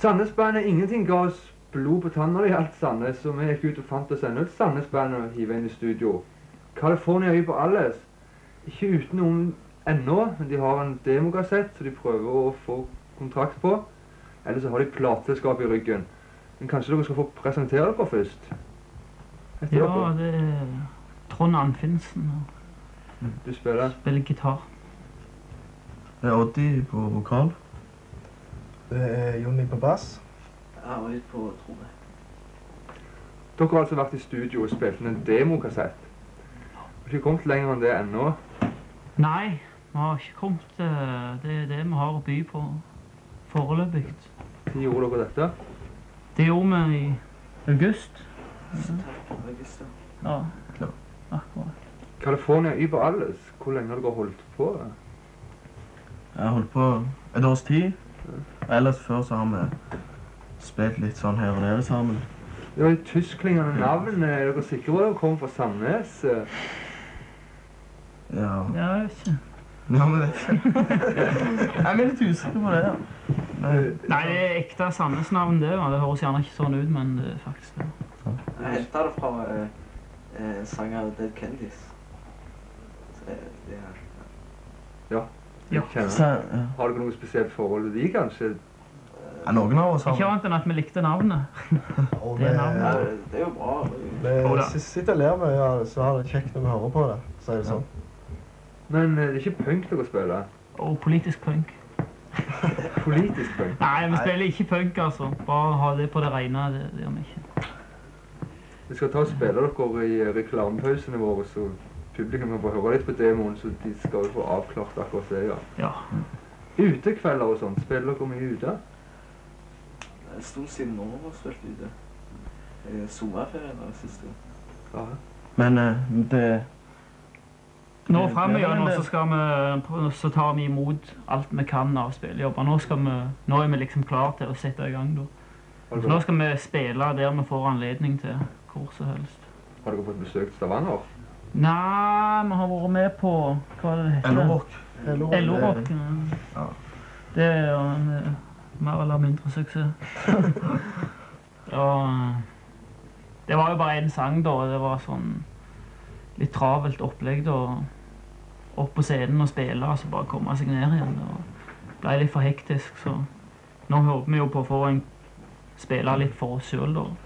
Sandnes-bandet Ingenting ga oss blod på tanner i alt Sandnes, så vi gikk ut og fant oss enda et Sandnes-band og hive inn i studio. California Über Alles. Ikke uten noen ennå, men de har en demokassett, så de prøver å få kontrakt på. Eller så har de plateselskap i ryggen. Men kanskje dere skal få presentere dere først? Ja, det er Trond Anfinsen. Du spiller? Spiller gitar. Det er Oddi på vokal. Det er Jonny på bass. Jeg var ute på tromme. Dere har altså vært i studio og spilt inn en demokassett. Har ikke kommet lenger enn det ennå? Nei, vi har ikke kommet. Det er det vi har å by på foreløpig. Når gjorde dere dette? Det gjorde vi i august. August, ja. Akkurat. California Über Alles. Hvor lenge har dere holdt på? Jeg har holdt på et års tid. Og ellers før så har vi spilt litt sånn her og der sammen. Det var et tyskklingende navn. Er dere sikre på at dere kommer fra Sandnes? Ja. Ja, jeg vet ikke. Ja, men det er ikke. Jeg er litt usikker på det, ja. Nei, det er ekte Sandnes-navn det, og det høres gjerne ikke sånn ut, men det er faktisk det. Jeg hentet det fra sanger Dead Kennedys. Så det er... Ja. Ja. Har dere noe spesielt forhold til de, kanskje? Ja, noen av oss har... Ikke annet enn at vi likte navnet. Og Det er navnet. Det er jo bra. vi sitter og ler med, ja, så har det kjekt når vi hører på det, så er det sånn. Men det er ikke punk dere spiller? Og politisk punk. Politisk punk? Nei, vi spiller ikke punk, altså. Bare ha det på det rene, det gjør vi ikke. Vi skal ta og spille dere i reklamepausene våre, så publikum kan få høre litt på demoen, så de skal jo få avklart akkurat det, ja. Ja. Utekvelder og sånt, spiller dere mye ute? Det er en stund siden nå vi har spilt ute. Sommerferien var det siste. Ja. Men det... Nå fremover så skal vi, så tar vi imot alt vi kan av spillejobber. Nå er vi liksom klar til å sette i gang da. Så nå skal vi spille der vi får anledning til hvor som helst. Har dere fått besøkt Stavanger? Nei, vi har vært med på, hva det heter? LO-rock. LO-rock. Ja. Det er jo en mer eller mindre suksess. Det var jo bare en sang da, det var sånn litt travelt opplegg da. Opp på scenen og spille, og så bare komme seg ned igjen. Det ble litt for hektisk, så nå håper vi jo på å få spille litt for oss selv da.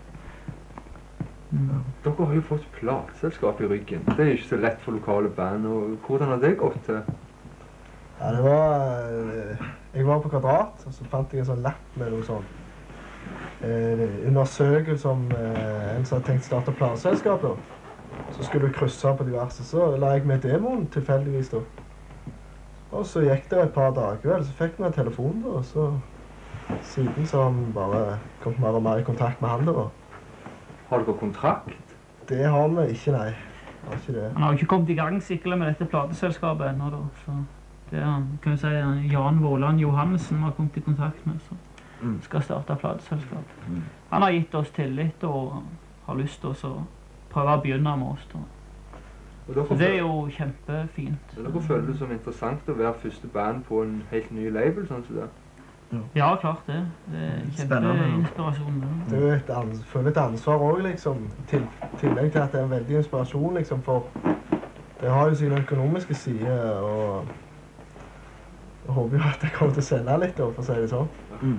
Dere har jo fått plateselskap i ryggen. Det er jo ikke så lett for lokale band, og hvordan har det gått til? Ja, det var... Jeg var på Kvadrat, og så fant jeg en sånn lapp med noe sånn undersøkelse om en som hadde tenkt å starte plateselskap da. Så skulle du krysse på diverse, så la jeg med demoen tilfeldigvis da. Og så gikk det et par dager, vel, så fikk vi en telefon da, og så siden så har vi bare kommet mer og mer i kontakt med han da. Har dere kontrakt? Det har vi ikke, nei. Har ikke det. Han har jo ikke kommet i gang sikkert med dette plateselskapet ennå da, så det er, kan jeg si, Jan Våland Johansen har kommet i kontakt med, så skal starte plateselskap. Han har gitt oss tillit og har lyst til å prøve å begynne med oss da. Så det er jo kjempefint. Dere føler det som interessant å være første band på en helt ny label, sånn som det? Ja, klart det. Det er kjempeinspirasjon. Det er jo føler et ansvar også, liksom, tillegg til at det er en veldig inspirasjon, liksom, for det har jo sine økonomiske sider, og jeg håper jo at jeg kommer til å selge litt, da, for å si det sånn.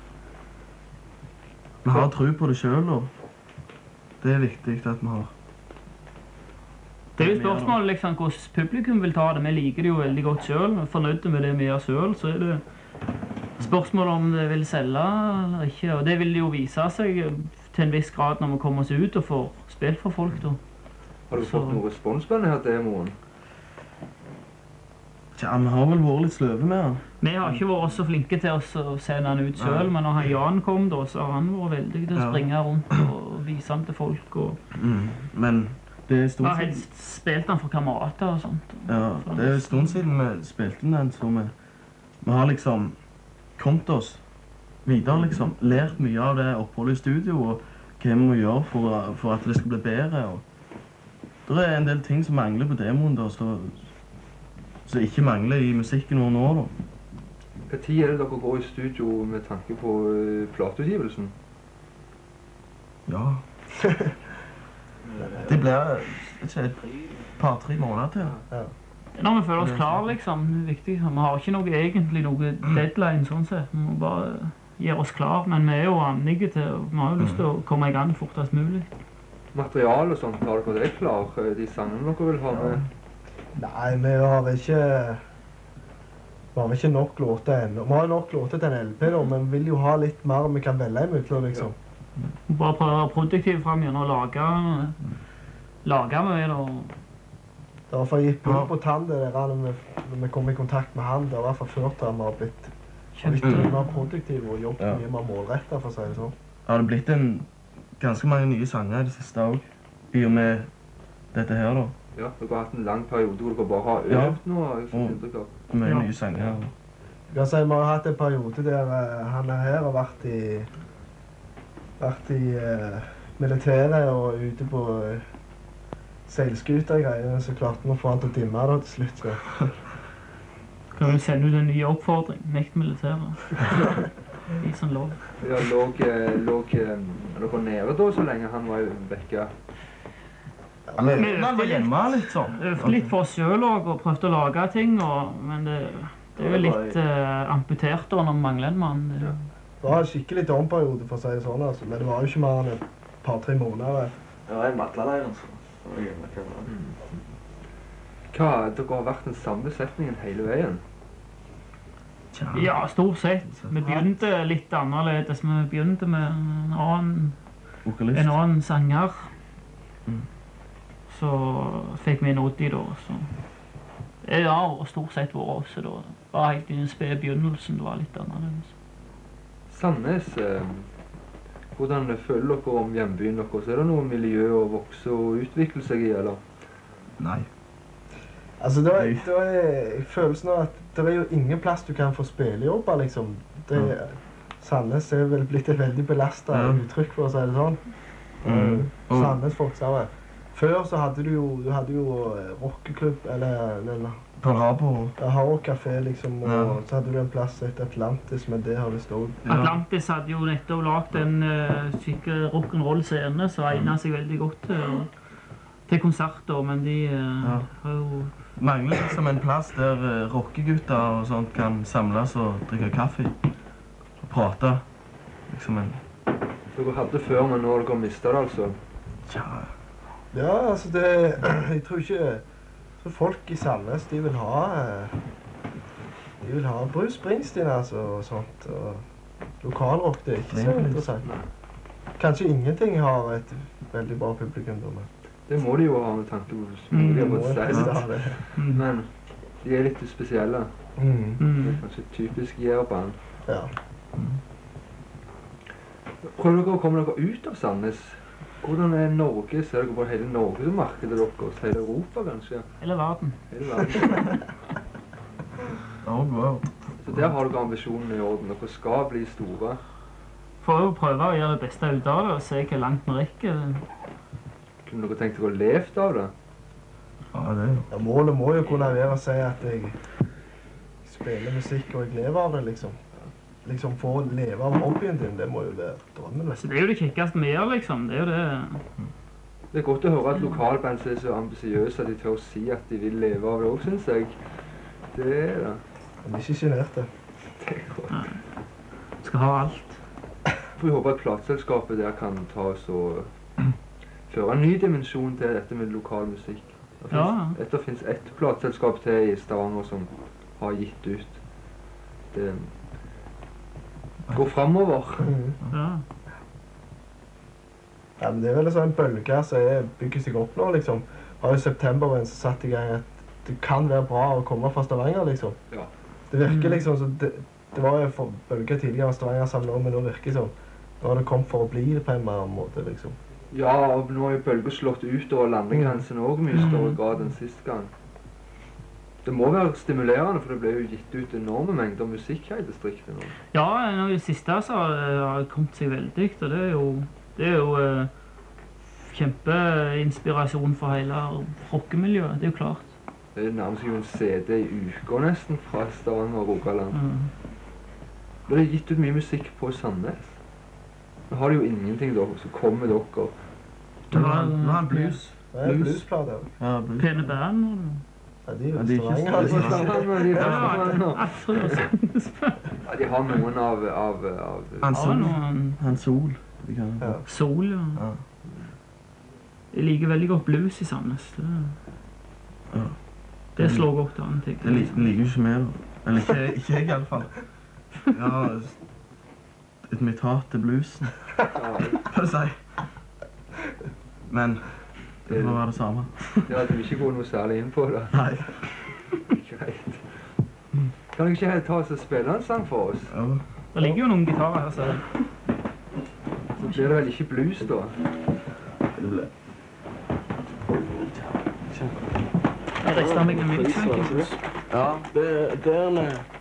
Vi har tro på det selv, da. Det er viktig at vi har. Det er jo spørsmålet liksom hvordan publikum vil ta det. Vi liker det jo veldig godt selv. Vi er fornøyde med det vi gjør selv. Så er det spørsmålet om det vil selge eller ikke. Og det vil jo vise seg til en viss grad når vi kommer oss ut og får spilt for folk da. Har du fått noen respons på denne demoen? Tja, vi har vel vært litt sløve med den. Vi har ikke vært så flinke til å sende den ut selv, men når Jan kom da, så har han vært veldig til å springe rundt og vise den til folk. Men det er stort siden... Vi har helst spilt den for kamerater og sånt. Ja, det er stort siden vi spilte den, så vi har liksom kommet oss videre, liksom. Lært mye av det oppholdet i studio, og hva vi må gjøre for at det skal bli bedre. Det er en del ting som mangler på demoen da, så ikke mangler i musikken vår nå da. Hva tid er det dere går i studio med tanke på plateutgivelsen? Ja. Det blir ikke et par-tre måneder til. Ja. Når vi føler oss klar, liksom, det er viktig. Vi har ikke egentlig noe deadline, sånn sett. Vi må bare gjøre oss klar, men vi er jo annige til, vi har jo lyst til å komme i gang fortest mulig. Material og sånt, har dere det klar? De sangene dere vil ha med? Nei, vi har ikke nok låter ennå. Vi har nok låter til en LP da, men vi vil jo ha litt mer vi kan velge imellom, liksom. Bare prøve å være produktiv frem gjennom å lage mye, da. Det har i hvert fall gitt blod på tann det der når vi kom i kontakt med han. Det har i hvert fall ført til at vi har blitt mye mer produktive og jobbet mye mer målrettet, for å si det sånn. Ja, det har blitt ganske mange nye sanger i det siste også, i og med dette her da. Ja, dere har hatt en lang periode hvor dere bare har øvd nå, har jeg fått inntrykk av. Med nye sanger. Jeg kan si vi har hatt en periode der han her har vært i militæret og ute på seilskuter og greier, så klarte vi å få han til å dimme da til slutt. Så. Kan vi sende ut en ny oppfordring, nekt militæret. I sånn lov. Ja, lå dere nede da så lenge han var vekke? Han var hjemme litt sånn. Øvde litt for oss selv også, og prøvde å lage ting, men det er jo litt amputert da når vi mangler en mann. Det var en skikkelig domperiode, for å si det sånn, altså. Men det var jo ikke mer enn et par-tre måneder. Ja, jeg matla deg, altså. Dere har vært den samme setningen hele veien? Ja, stort sett. Vi begynte litt annerledes. Vi begynte med en annen sanger. Så fikk vi en Oddi da. Så. Ja, og stort sett var også da. Bare helt i den spede begynnelsen, det var litt annerledes. Sandnes, hvordan føler dere om hjembyen deres? Er det noe miljø å vokse og utvikle seg i, eller? Nei. Altså, da er følelsen av at det er jo ingen plass du kan få spillejobber, liksom. Sandnes er vel blitt et veldig belastet uttrykk, for å si det sånn. Sandnes folk, sa jeg. Før så hadde du jo rockeklubb, eller På Harbo. Ja, Harbo-café, liksom, og så hadde du en plass etter Atlantis, men det har det stått. Atlantis hadde jo nettopp lagt en skikkelig rock'n'roll-scene, som egnet seg veldig godt til konserter, men de har jo... Mangler liksom en plass der rockegutter og sånt kan samles og drikke kaffe og prate. Liksom en... Dere hadde før, men nå har dere mistet det, altså? Ja, altså det... Jeg tror ikke... Så folk i Sandnes, de vil ha Bruce Springsteen, altså, og sånt, og lokalrock, det er ikke så interessant. Kanskje ingenting har et veldig bra publikum, da, men... Det må de jo ha med tanke på det. Men de er litt spesielle. Det er kanskje typisk jærband. Ja. Prøver dere å komme dere ut av Sandnes? Hvordan er Norge? Ser dere på hele Norge som markedet deres? Hele Europa, kanskje? Hele verden. Hele verden. Wow. Så der har dere ambisjonen i orden. Dere skal bli store. For å prøve å gjøre det beste ut av det, og se hvor langt vi rekker. Kunne dere tenkt dere å leve av det? Ja, det er jo. Ja, målet må jo kunne være å si at jeg spiller musikk og jeg lever av det, liksom. Liksom få leve av hobbyen din, det må jo være drømmen. Så det er jo det kikkeste vi gjør, liksom. Det er jo det. Det er godt å høre at lokalband er så ambisiøse at de tør å si at de vil leve av det også, synes jeg. Det er det. Men de er ikke generte. Det er godt. Ja. Skal ha alt. For jeg håper at plateselskapet der kan ta oss og føre en ny dimensjon til dette med lokal musikk. Det finnes ett plateselskap til i Stavanger som har gitt ut. Det går fremover. Ja. Ja, men det er vel en bølge som bygger seg opp nå, liksom. Har jo september så satt i gang at det kan være bra å komme fra Stavanger, liksom. Ja. Det virker liksom, så det var jo for bølger tidligere Stavanger sammen, men nå virker sånn. Nå har det kommet for å bli det på en mer måte, liksom. Ja, og nå har jo bølger slått ut over landegrensen også mye større grad enn sist gang. Det må være stimulerende, for det ble jo gitt ut enorme mengder musikk her i distriktet nå. Ja, nå i det siste så har det kommet seg veldig, og det er jo kjempeinspirasjon for hele rockemiljøet, det er jo klart. Det nærmest jo en CD i uka nesten fra Stavanger og Rogaland. Ble det gitt ut mye musikk på Sandnes? Nå har de jo ingenting da, så kommer dere. Det var en blues. Det er bluesplater. Ja, blues. Pene band. Ja, de er jo Ja, de er ikke Stavanger. Ja, de har noen av Han Sol. Ja. Sol, ja. Ja. Jeg liker veldig godt blues i Sandnes. Ja. Det slår godt an, tenker Det liker jo ikke vi, da. Eller ikke jeg, i alle fall. Ja, mitt hat til bluesen, kan du si. Men det må være det samme. Ja, du vil ikke gå noe særlig inn på det. Nei. Greit. Kan du ikke ta oss og spille en sang for oss? Ja. Det ligger jo noen gitarer her, så Så blir det vel ikke blues da? jeg rister meg en milkshake. Ja, det er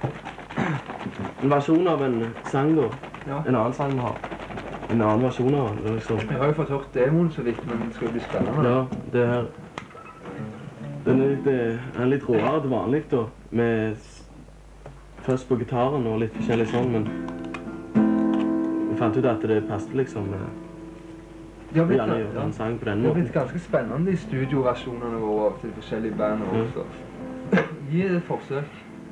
en versjon av en sang, da. Ja. En annen sang vi har. En annen versjon av den. Liksom. Jeg har jo fått hørt demoen så vidt, men det skal jo bli spennende. Ja, det her. Den er litt råere til vanlig, da. Med først på gitaren og litt forskjellig sånn, men vi fant ut at det passet liksom. De har blitt, Gjerne gjøre en sang på den det har måten. blitt ganske spennende i studioversjonene våre til forskjellige band også. Gi det et forsøk.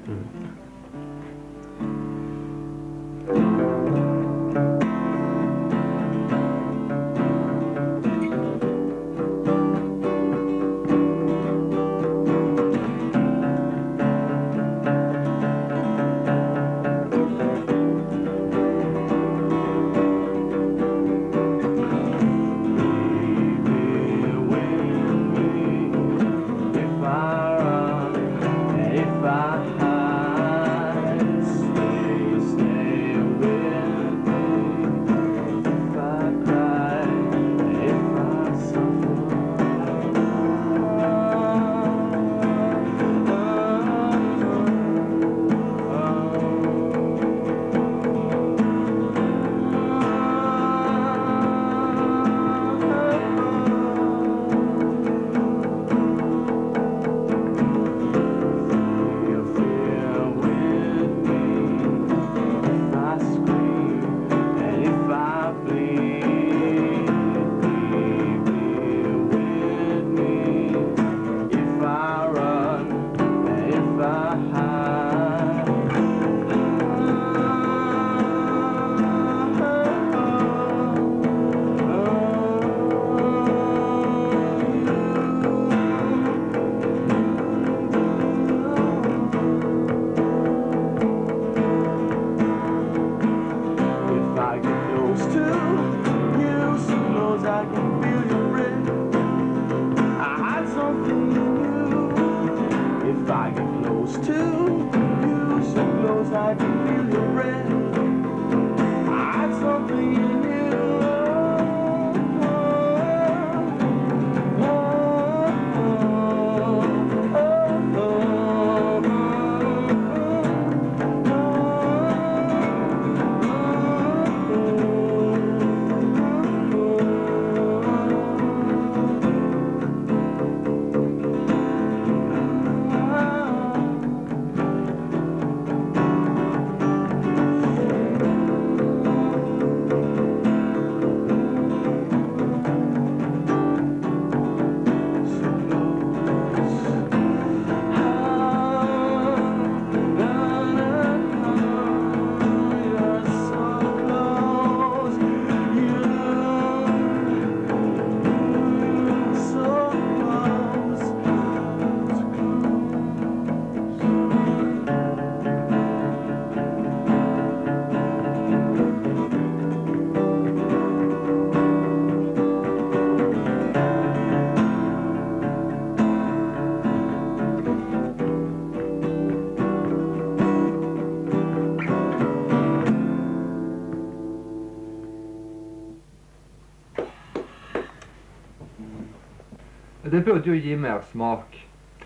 Det burde jo gi mer smak.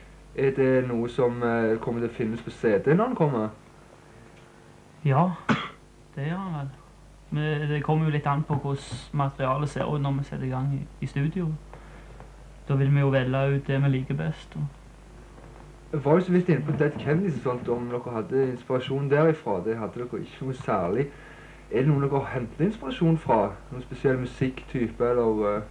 Er det noe som kommer til å finnes på CD når den kommer? Ja, det gjør han vel. Men det kommer jo litt an på hvordan materialet ser ut når vi setter i gang i studio. Da vil vi jo velge ut det vi liker best. Jeg var jo så vidt inne på Dead Kennedys og sånt, om dere hadde inspirasjon derifra. Det hadde dere ikke noe særlig. Er det noen dere har hentet inspirasjon fra? Noen spesiell musikktype, eller...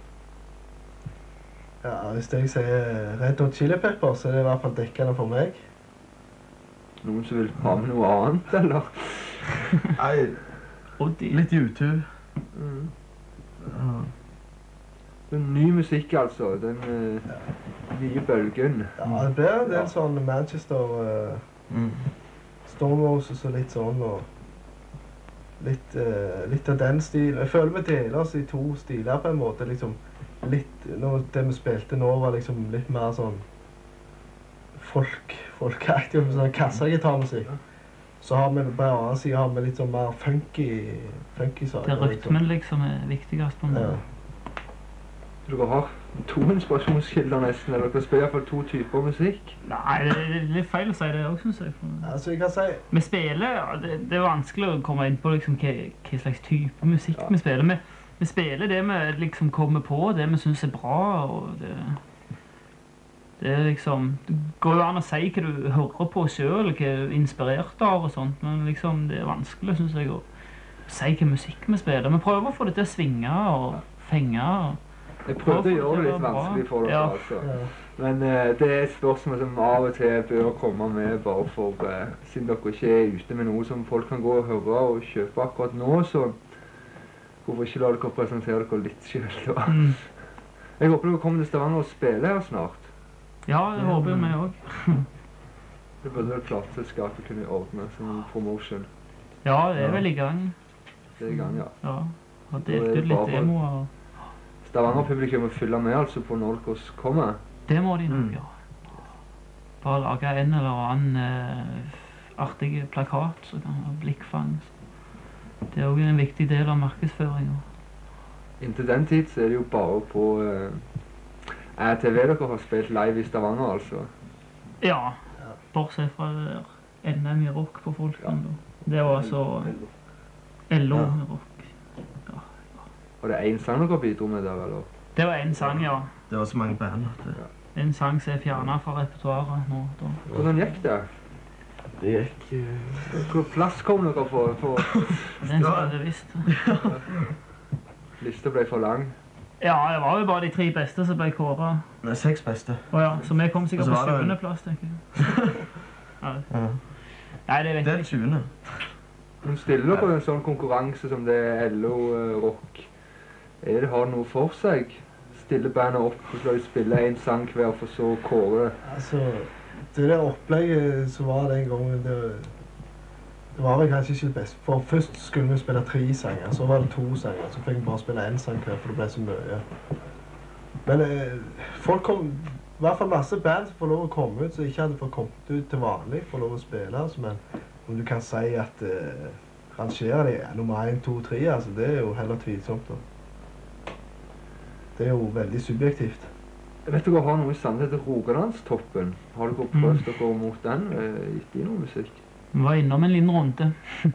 Ja, hvis jeg sier Red Hot Chili Peppers, så er det i hvert fall dekkende for meg. Noen som vil ha med noe annet, eller? Nei, litt YouTube. Ja. Det er ny musikk, altså. Den nye bølgen. Ja, det blir en del sånn Manchester, Stone Roses og litt sånn, og litt av den stilen. Jeg føler vi deler oss i to stiler på en måte, liksom. Det vi spilte nå var liksom litt mer sånn folkeaktig, sånn kassagitarmusikk. Så har vi på en annen side har vi litt sånn mer funky saker. Det rytmen liksom er viktigast på meg. Ja. Dere har to inspirasjonskilder nesten, eller dere spiller i hvert fall to typer musikk. Nei, det er litt feil å si det også, synes jeg. Altså, jeg kan si... Vi spiller, ja, det er vanskelig å komme inn på liksom hva slags type musikk vi spiller. Vi spiller det vi liksom kommer på, det vi synes er bra, og det er liksom... Det går jo an å si hva du hører på selv, hva du er inspirert av og sånt, men liksom det er vanskelig, synes jeg, å si hva musikk vi spiller. Vi prøver å få det til å svinge og fenge, og jeg prøvde å gjøre det litt vanskelig for dere, altså. Ja. Men det er et spørsmål som av og til bør komme med, bare for, siden dere ikke er ute med noe som folk kan gå og høre og kjøpe akkurat nå, så hvorfor ikke la dere presentere dere litt selv, da? Jeg håper dere kommer til Stavanger og spiller her snart. Ja, det håper jeg meg også. Det burde vel plateselskapet kunne ordne som promotion. Ja, det er vel i gang. Det er i gang, ja. Ja, har delt ut litt demoer. Stavanger-publikum må fylle med altså på når dere kommer. Det må de nok, ja. Bare lage en eller annen artig plakat, så kan ha blikkfang. Det er også en viktig del av markedsføringen. Inntil den tid så er det jo bare på RTV dere har spilt live i Stavanger, altså. Ja, bortsett fra NM i rock på Folken. Det var altså LO rock. Og det er en sang dere bidro med der, eller? Det var en sang, ja. Det var så mange band. En sang som er fjernet fra repertoaret nå. Hvordan gikk det? Det gikk... Hvor plass kom dere på? Den skal det visst. Lista ble for lang. Ja, det var jo bare de 3 beste som ble kåret. Det er 6 beste. Åja, så vi kom sikkert på 7. plass, tenker jeg. Nei, det vet jeg ikke. Det er 20. Men stiller dere en sånn konkurranse som det er LO rock? Har det noe for seg? Stille bandet opp, og så skal de spille en sang hver for så å kåre det? Altså, det der opplegget som var den gangen, det var vel kanskje ikke det beste. For først skulle vi spille 3 sanger, så var det 2 sanger, så fikk vi bare spille 1 sang hver, for det ble så mye. Men folk kom, i hvert fall masse band som får lov å komme ut, så ikke hadde fått kommet ut til vanlig, får lov å spille, altså, men om du kan si at rangere de nummer 1, 2, 3, altså, det er jo heller tvilsomt da. Det er jo veldig subjektivt. Jeg vet dere har noe i Sande heter Rogalandstoppen. Har dere prøvd dere mot den? Gitt i noe musikk? Vi var innom en liten runde.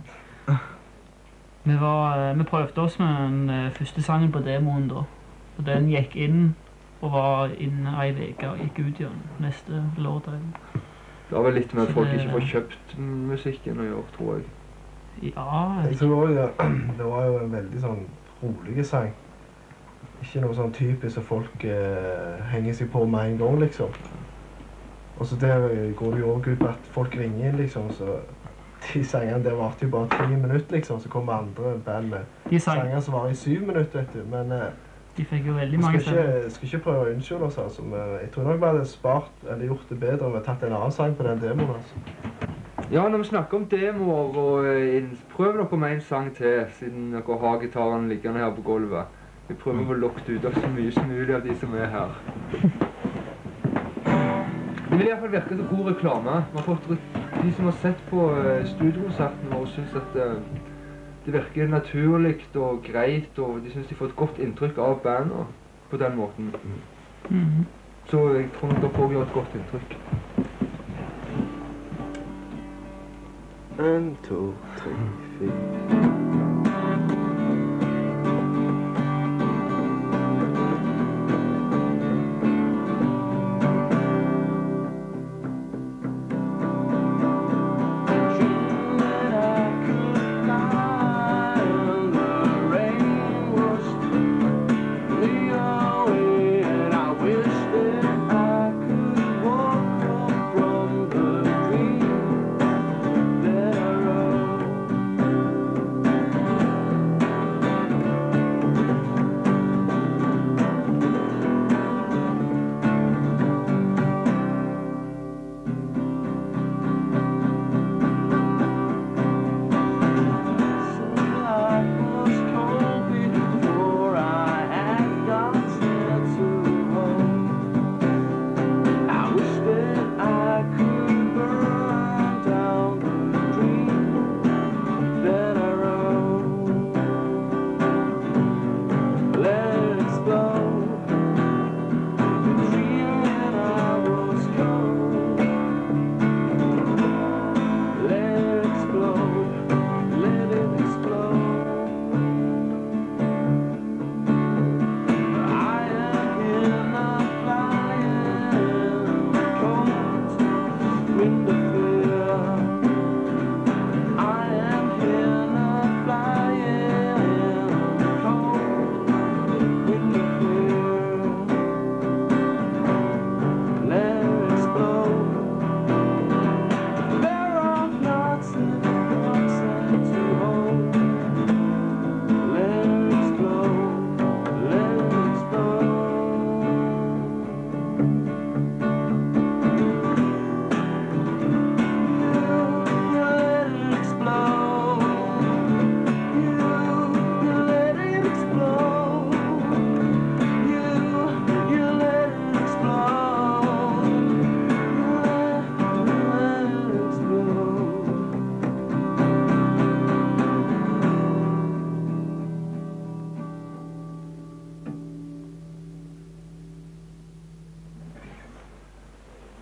Vi prøvde oss med den første sangen på demoen da. Og den gikk inn og var inne en veke og gikk ut igjen neste lørdag. Det var vel litt med at folk ikke får kjøpt musikken å gjøre, tror jeg. Ja. Jeg tror det var jo en veldig sånn rolig sang. Ikke noe sånn typisk som folk henger seg på med en gang, liksom. Og så der går det jo også ut på at folk ringer inn, liksom, så de sangene der varte jo bare 3 minutter, liksom, så kommer andre band med sanger som var i 7 minutter, vet du, men de fikk jo veldig mange sanger. Skal ikke prøve å unnskylde oss, altså, men jeg tror nok vi hadde spart, eller gjort det bedre om vi hadde tatt en annen sang på den demoen, altså. Ja, når vi snakker om demoer, og prøv dere med en sang til, siden dere har gitaren liggende her på gulvet. Vi prøver å lokke ut av så mye som mulig av de som er her. Det vil i hvert fall virke så god reklame. De som har sett på studiokonserten og synes at det virker naturlig og greit, og de synes de får et godt inntrykk av bandet på den måten. Så jeg tror nok dere får gjøre et godt inntrykk. 1, 2, 3, 4.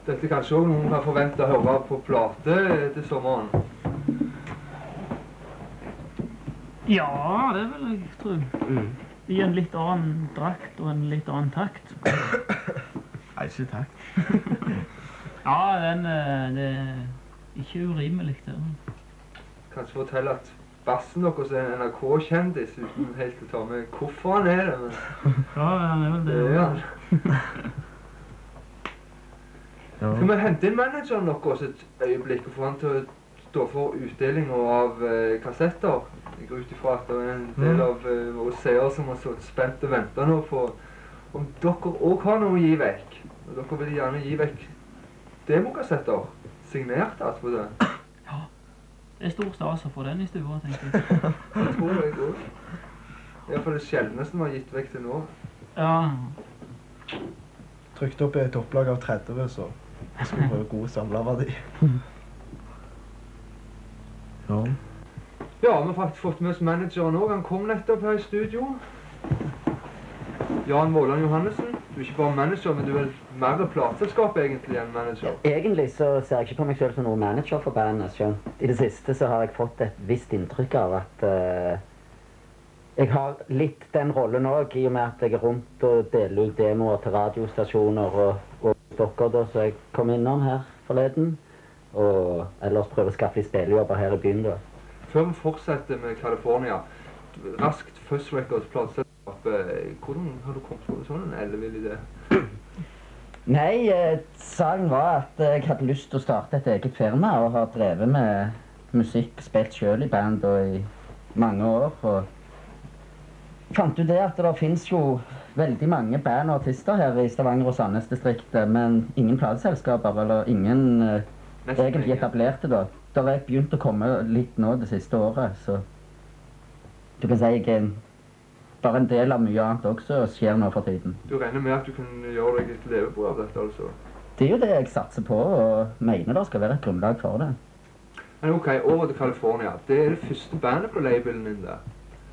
Dette er kanskje også noen kan forvente å høre på plate til sommeren. Ja, det vil jeg tro. I en litt annen drakt og en litt annen takt. Nei, ikke takk. Ja, det er ikke urimelig det. Kanskje fortelle at bassen deres er en NRK-kjendis uten helt å ta med hvorfor han er det, men Ja, han er vel det. det er han. Ja. Skal vi hente inn manageren deres et øyeblikk og få han til å stå for utdelingen av kassetter? Jeg går ut ifra at det er en del av våre seere som har stått spent og ventet nå på om dere også har noe å gi vekk. Og dere vil gjerne gi vekk demokassetter, signert altså på det. Ja, det er stor stas å få den i stua, tenker jeg. Jeg tror jeg også. I hvert fall det sjeldneste vi har gitt vekk til nå. Ja, Trykt opp i et opplag av 30, så skal vi få god samlerverdi. Ja. Ja, vi har faktisk fått med oss manageren også. Han kom nettopp her i studio. Jan Våland Johannessen. Du er ikke bare manager, men du er mer plateselskap egentlig enn manager. Egentlig så ser jeg ikke på meg selv som noen manager for bandet, skjønt. I det siste så har jeg fått et visst inntrykk av at jeg har litt den rollen også, i og med at jeg er rundt og deler ut demoer til radiostasjoner og dere da, så jeg kom innom her forleden. Og ellers prøver å skaffe litt spillejobber her i byen da. Før vi fortsetter med California, raskt Fuzz Records plateselskap, hvordan har du kommet på sånn en ellevill idé? Nei, saken var at jeg hadde lyst til å starte et eget firma og har drevet med musikk, spilt selv i band og i mange år. Og fant ut det at det finnes jo veldig mange band og artister her i Stavanger og Sandnes-distriktet, men ingen plateselskaper eller ingen egentlig etablerte da. Da har jeg begynt å komme litt nå det siste året, så du kan si jeg er bare en del av mye annet også og skjer nå for tiden. Du regner med at du kan gjøre deg et levebrød av dette, altså? Det er jo det jeg satser på og mener det skal være et grunnlag for det. Men ok, over til California. Det er det første bandet på labelen din der.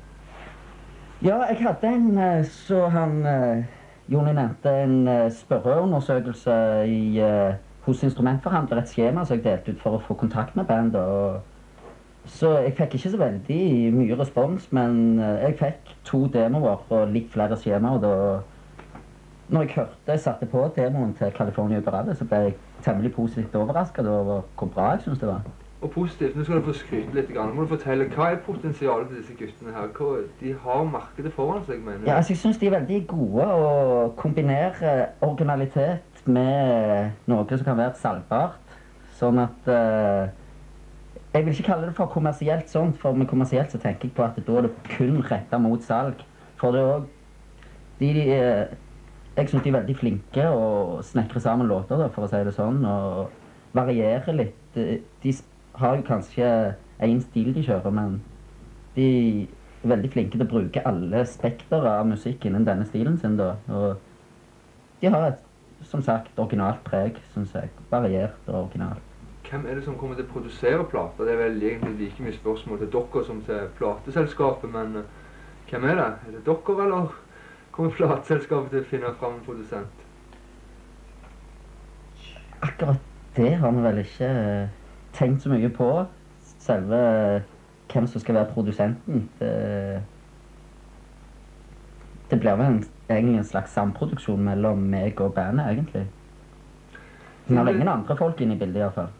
Ja, jeg hadde en, så han, Jonny nevnte, en spørreundersøkelse hos instrumentforhandler, et skjema som jeg delte ut for å få kontakt med bandet. Så jeg fikk ikke så veldig mye respons, men jeg fikk 2 demoer og litt flere skjemaer. Når jeg satte på demoen til California Uberale, så ble jeg temmelig positivt overrasket over hvor bra jeg synes det var. Og positivt, nå skal du få skryte litt. Nå må du fortelle, hva er potensialet til disse guttene her? De har markedet foran seg, mener jeg. Ja, altså jeg synes de er veldig gode å kombinere originalitet med noe som kan være salgbart. Sånn at jeg vil ikke kalle det for kommersielt sånt, for med kommersielt så tenker jeg på at da er det kun rettet mot salg. For det er også jeg synes de er veldig flinke å snekre sammen låter, da, for å si det sånn, og variere litt. De har jo kanskje en stil de kjører, men de er veldig flinke til å bruke alle spekter av musikk innen denne stilen sin da. Og de har et, som sagt, originalt preg, synes jeg. Variert og originalt. Hvem er det som kommer til å produsere plater? Det er vel egentlig like mye spørsmål til dere som til plateselskapet, men hvem er det? Er det dere, eller kommer plateselskapet til å finne frem en produsent? Akkurat det har vi vel ikke tenkt så mye på. Selve hvem som skal være produsenten. Det blir vel egentlig en slags samproduksjon mellom meg og bandet, egentlig. Men det er ingen andre folk inne i bildet i hvert fall.